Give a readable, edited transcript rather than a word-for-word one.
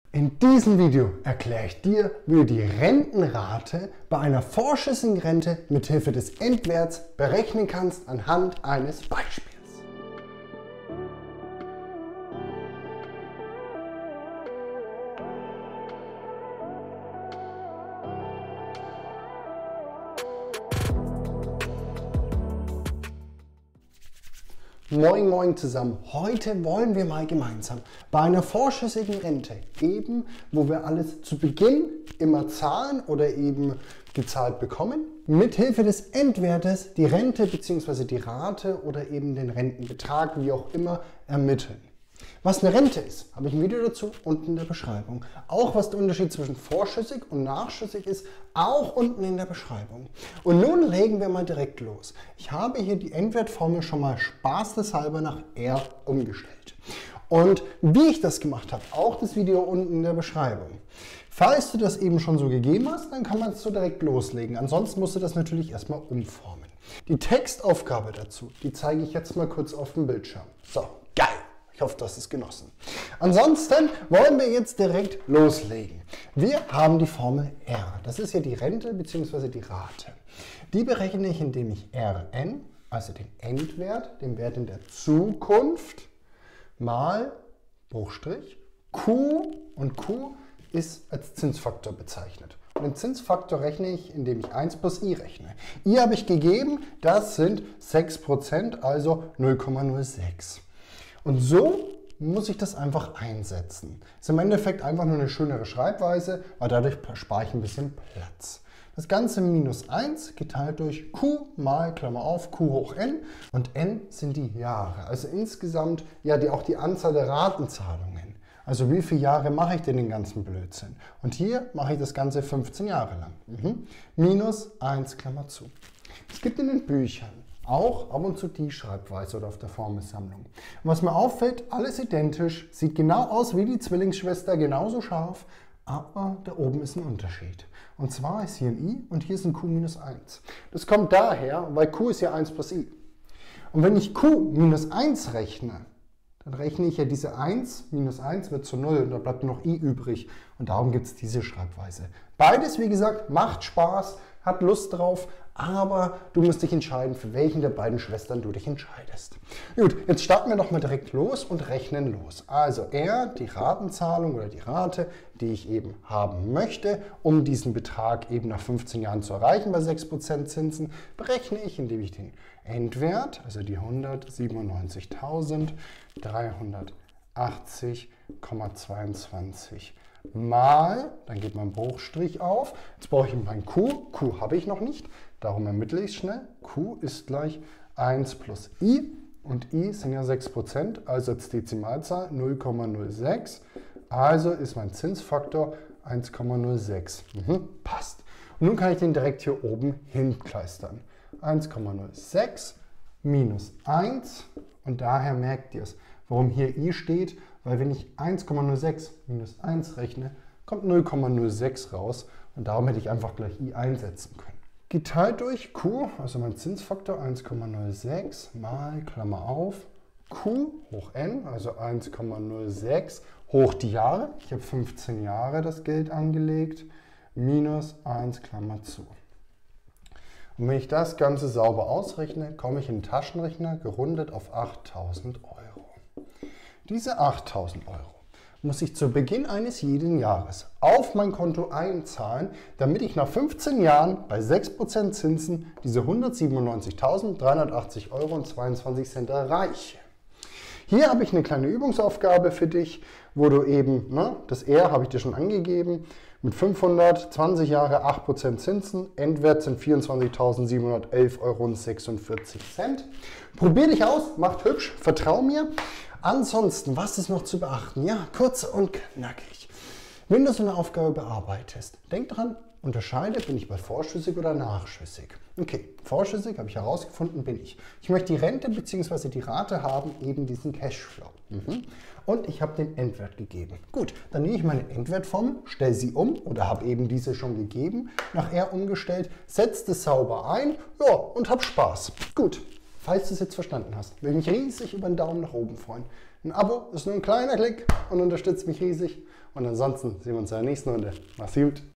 In diesem Video erkläre ich dir, wie du die Rentenrate bei einer vorschüssigen Rente mithilfe des Endwerts berechnen kannst anhand eines Beispiels. Moin Moin zusammen, heute wollen wir mal gemeinsam bei einer vorschüssigen Rente, eben wo wir alles zu Beginn immer zahlen oder eben gezahlt bekommen, mithilfe des Endwertes die Rente bzw. die Rate oder eben den Rentenbetrag, wie auch immer, ermitteln. Was eine Rente ist, habe ich ein Video dazu unten in der Beschreibung. Auch was der Unterschied zwischen vorschüssig und nachschüssig ist, auch unten in der Beschreibung. Und nun legen wir mal direkt los. Ich habe hier die Endwertformel schon mal spaßeshalber nach R umgestellt. Und wie ich das gemacht habe, auch das Video unten in der Beschreibung. Falls du das eben schon so gegeben hast, dann kann man es so direkt loslegen. Ansonsten musst du das natürlich erstmal umformen. Die Textaufgabe dazu, die zeige ich jetzt mal kurz auf dem Bildschirm. So, geil! Ich hoffe, du hast es genossen. Ansonsten wollen wir jetzt direkt loslegen. Wir haben die Formel R. Das ist ja die Rente bzw. die Rate. Die berechne ich, indem ich Rn, also den Endwert, den Wert in der Zukunft, mal Bruchstrich Q, und Q ist als Zinsfaktor bezeichnet. Und den Zinsfaktor rechne ich, indem ich 1 plus i rechne. I habe ich gegeben, das sind 6%, also 0,06. Und so muss ich das einfach einsetzen. Ist im Endeffekt einfach nur eine schönere Schreibweise, weil dadurch spare ich ein bisschen Platz. Das Ganze minus 1 geteilt durch Q mal, Klammer auf, Q hoch n. Und n sind die Jahre. Also insgesamt ja auch die Anzahl der Ratenzahlungen. Also wie viele Jahre mache ich denn den ganzen Blödsinn? Und hier mache ich das Ganze 15 Jahre lang. Minus 1, Klammer zu. Es gibt in den Büchern auch ab und zu die Schreibweise oder auf der Formelsammlung. Und was mir auffällt, alles identisch, sieht genau aus wie die Zwillingsschwester, genauso scharf, aber da oben ist ein Unterschied. Und zwar ist hier ein i und hier ist ein q minus 1. Das kommt daher, weil q ist ja 1 plus i. Und wenn ich q minus 1 rechne, dann rechne ich ja diese 1 minus 1 wird zu 0 und da bleibt nur noch i übrig. Und darum gibt es diese Schreibweise. Beides, wie gesagt, macht Spaß, hat Lust drauf, aber du musst dich entscheiden, für welchen der beiden Schwestern du dich entscheidest. Gut, jetzt starten wir doch mal direkt los und rechnen los. Also R, die Ratenzahlung oder die Rate, die ich eben haben möchte, um diesen Betrag eben nach 15 Jahren zu erreichen bei 6% Zinsen, berechne ich, indem ich den Endwert, also die 197.380,22 mal, dann geht mein Bruchstrich auf. Jetzt brauche ich mein Q. Q habe ich noch nicht, darum ermittle ich es schnell. Q ist gleich 1 plus i und i sind ja 6%, also als Dezimalzahl 0,06. Also ist mein Zinsfaktor 1,06. Passt. Und nun kann ich den direkt hier oben hinkleistern. 1,06 minus 1 und daher merkt ihr es, warum hier i steht, weil wenn ich 1,06 minus 1 rechne, kommt 0,06 raus und darum hätte ich einfach gleich i einsetzen können. Geteilt durch q, also mein Zinsfaktor 1,06 mal, Klammer auf, q hoch n, also 1,06 hoch die Jahre, ich habe 15 Jahre das Geld angelegt, minus 1, Klammer zu. Und wenn ich das Ganze sauber ausrechne, komme ich in den Taschenrechner gerundet auf 8.000 Euro. Diese 8.000 Euro muss ich zu Beginn eines jeden Jahres auf mein Konto einzahlen, damit ich nach 15 Jahren bei 6% Zinsen diese 197.380,22 Euro erreiche. Hier habe ich eine kleine Übungsaufgabe für dich, wo du eben, das R habe ich dir schon angegeben, mit 520 Jahre 8% Zinsen, Endwert sind 24.711,46 Euro. Probier dich aus, macht hübsch, vertrau mir. Ansonsten, was ist noch zu beachten? Ja, kurz und knackig. Wenn du so eine Aufgabe bearbeitest, denk dran, unterscheide, bin ich bei vorschüssig oder nachschüssig. Okay, vorschüssig habe ich herausgefunden, bin ich. Ich möchte die Rente bzw. die Rate haben, eben diesen Cashflow. Und ich habe den Endwert gegeben. Gut, dann nehme ich meine Endwertformel, stelle sie um oder habe eben diese schon gegeben, nach R umgestellt, setze das sauber ein, ja, und habe Spaß. Gut. falls du es jetzt verstanden hast, würde ich mich riesig über einen Daumen nach oben freuen. Ein Abo ist nur ein kleiner Klick und unterstützt mich riesig. Und ansonsten sehen wir uns in der nächsten Runde. Mach's gut!